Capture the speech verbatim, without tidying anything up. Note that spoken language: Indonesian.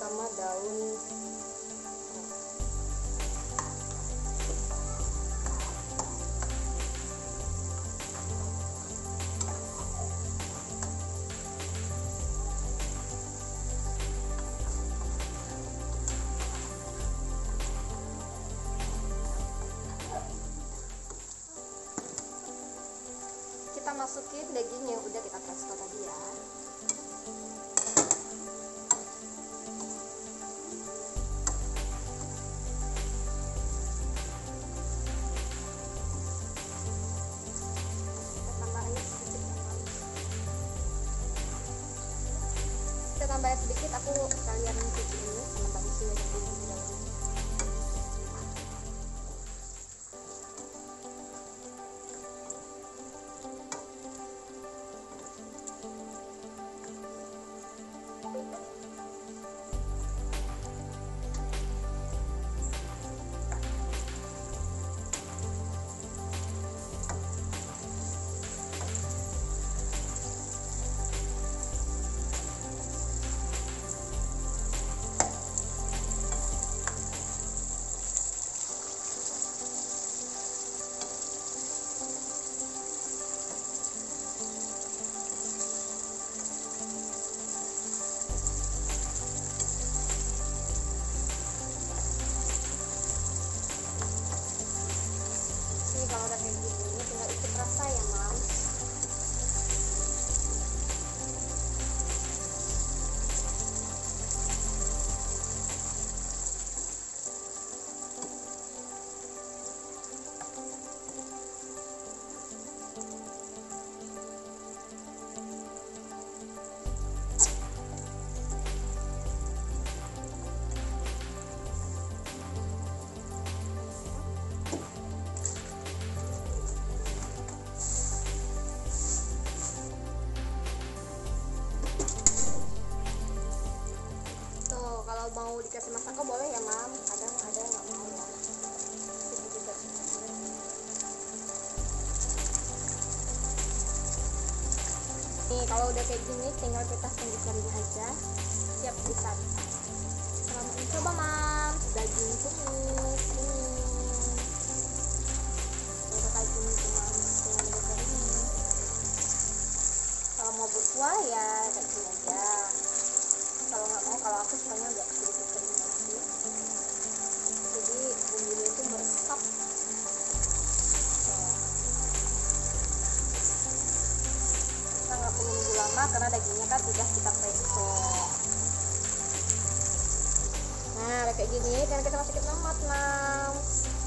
sama daun. Kita masukin daging yang udah kita presto tadi ya. Kita tambah sedikit, aku sekalian cuci ini sama tadi sih yang bumbu dahulu. Kalau udah kayak gini tinggal ikut rasa ya Mams. Kalau mau dikasih masako boleh ya Mam, kadang ada yang nggak mau ya. Nih kalau udah kayak gini tinggal kita tunggu kering aja, siap disantap. Selamat mencoba Mam, daging tumis ini. Udah kayak gini tuh Mam, tinggal udah kering. Kalau mau berkuah ya kayak gini aja. Kalau nggak mau, kalau aku sukanya agak sedikit kering aja, jadi bumbunya itu meresap. Kita nggak perlu nunggu lama karena dagingnya kan udah kita presto. Nah udah kayak gini, dan kita masukin tomat Mams.